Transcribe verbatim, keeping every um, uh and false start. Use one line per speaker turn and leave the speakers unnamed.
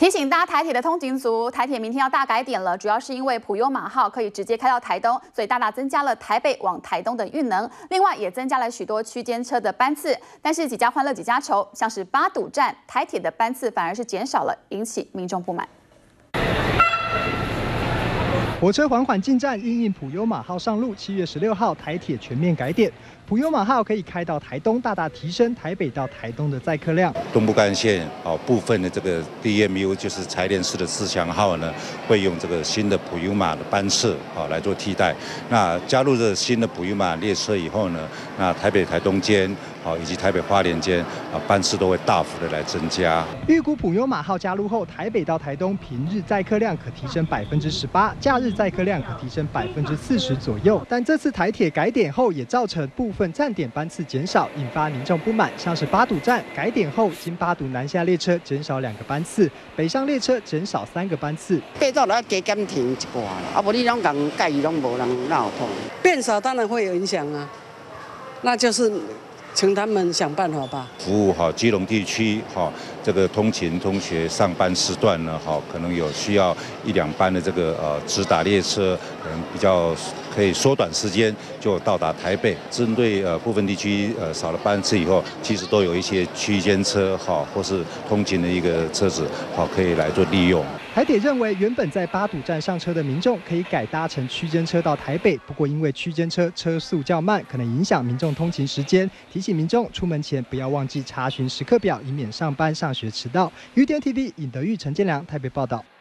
提醒搭台铁的通勤族，台铁明天要大改点了，主要是因为普悠玛号可以直接开到台东，所以大大增加了台北往台东的运能。另外也增加了许多区间车的班次，但是几家欢乐几家愁，像是八堵站台铁的班次反而是减少了，引起民众不满。
火车缓缓进站，因应普悠玛号上路。七月十六号，台铁全面改点，普悠玛号可以开到台东，大大提升台北到台东的载客量。
东部干线哦部分的这个 D M U 就是柴联式的自强号呢，会用这个新的普悠玛的班次哦来做替代。那加入这新的普悠玛列车以后呢，那台北台东间哦以及台北花莲间啊班次都会大幅的来增加。
预估普悠玛号加入后，台北到台东平日载客量可提升百分之十八，假日 载客量可提升百分之四十左右，但这次台铁改点后，也造成部分站点班次减少，引发民众不满。像是八堵站改点后，经八堵南下列车减少两个班次，北上列车减少三个班次。
改造了加减停一挂啦，啊，无你拢讲介意拢无人哪有通？
变少当然会有影响啊，那就是 请他们想办法吧。
服务好基隆地区哈，这个通勤通学上班时段呢，哈，可能有需要一两班的这个呃直达列车，可能比较可以缩短时间就到达台北。针对呃部分地区呃少了班次以后，其实都有一些区间车哈，或是通勤的一个车子好可以来做利用。
台铁认为，原本在八堵站上车的民众可以改搭乘区间车到台北，不过因为区间车车速较慢，可能影响民众通勤时间，提醒民众出门前不要忘记查询时刻表，以免上班上学迟到。U D N T V 尹德玉、陈建良台北报道。